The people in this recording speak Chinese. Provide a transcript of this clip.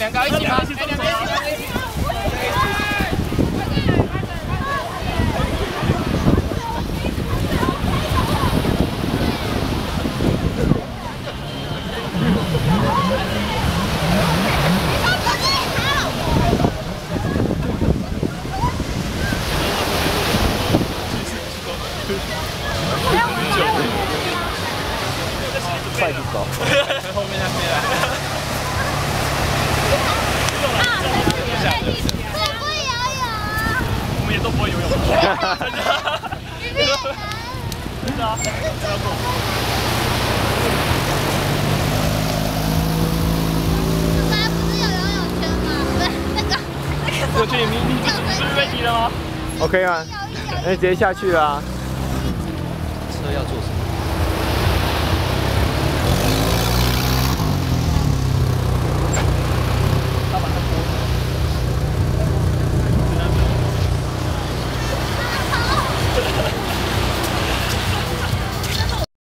两个一起吗？两个一起。 快点走！ 后面那边来。 我不会游泳啊！ 我们也都不会游泳。真的啊！ 本来不是有游泳圈吗？不是那个。 我去，你是被踢了吗 ？OK 吗？那直接下去啦。 车要做什么？